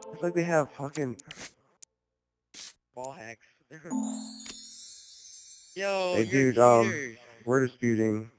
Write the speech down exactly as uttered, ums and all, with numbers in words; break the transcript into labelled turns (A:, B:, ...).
A: It's like they have fucking
B: Ball hacks. Yo,
A: hey
B: you're
A: dude, um
B: cheaters.
A: we're disputing.